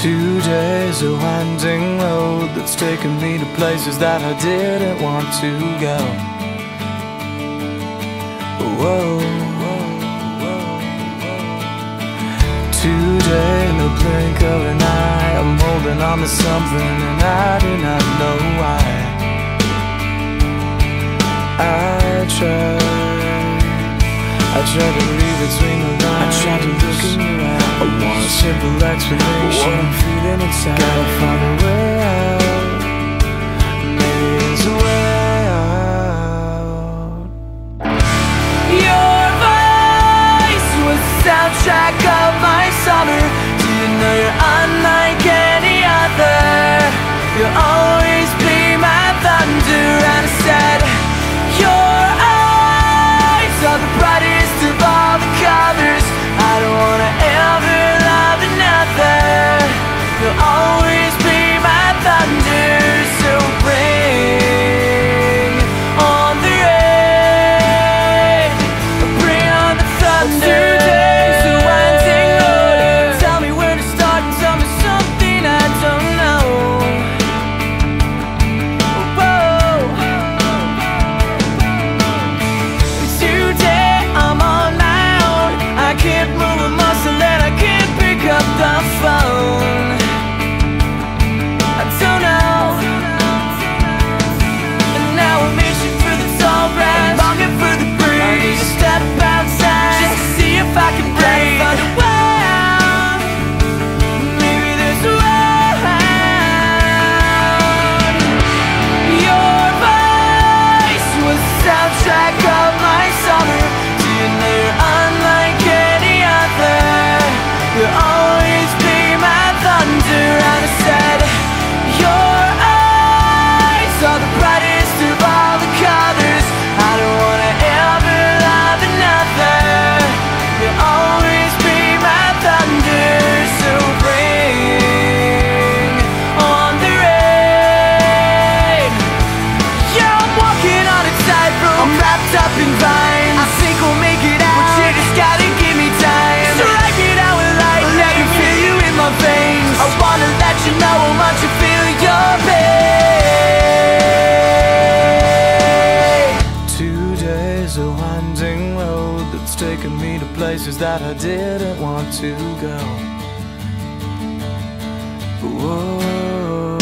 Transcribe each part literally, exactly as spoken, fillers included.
Two days a winding road that's taken me to places that I didn't want to go. Whoa, whoa, whoa, whoa. Today in the blink of an eye, I'm holding on to something and I do not know why. I tried, I tried to read between the lines, I tried to look in your eyes. I want a simple explanation, what I'm feeling inside. Gotta find a way out, maybe there's a way out. Your voice was the soundtrack of my summer. Do you know you're unlike any other? You'll always be my thunder. And I said, your eyes are the brightest of all the colors. I don't wanna ever love another. You'll always be my thunder. So bring on the rain, bring on the thunder. Two days of winding road, tell me where to start and tell me something I don't know. Whoa. Today I'm on my own. I can't move a muscle and I can't pick up the phone. I don't know. And now I'm itching for the tall grass, longing for the breeze. I need to step outside just to see if I can breathe. Find a way out, maybe there's a way out. Your voice was the soundtrack of my summer. Do you know you're unlike any other? You'll always be my thunder. And I said, your eyes are the brightest of all the colors. I don't wanna ever love another. You'll always be my thunder. So bring on the rain. Yeah, I'm walking on a tightrope, I'm wrapped up in vines. I think we'll make it out, but you just gotta give me time. Strike it out with lightning, let me feel you in my veins. I wanna let you know how much I feel your pain. Two days a winding road that's taken me to places that I didn't want to go. Whoa.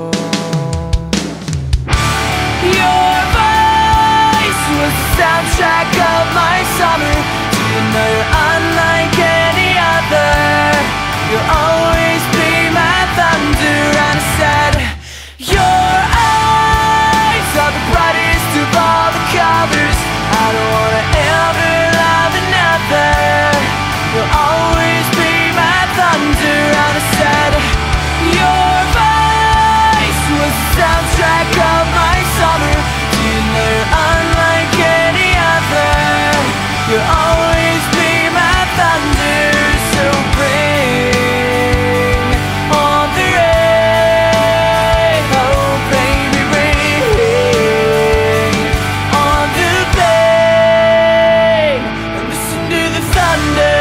Your voice was the soundtrack of my summer. Do you know you're unlike any other? You'll always be my thunder. And I said, your eyes are the brightest of all the colors. I don't wanna ever love another. You'll always be my thunder. And I said, your voice was the soundtrack of my summer. Do you know you're unlike any other? You'll always be my thunder. So bring on the rain. Oh baby, bring on the pain. And listen to the thunder.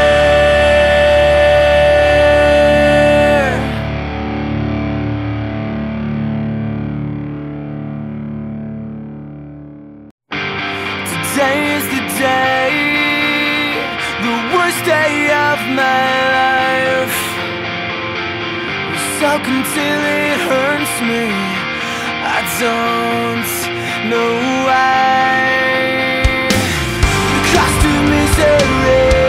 Today is the day, the worst day of my life. You suck until it hurts me. I don't know why. The cost of misery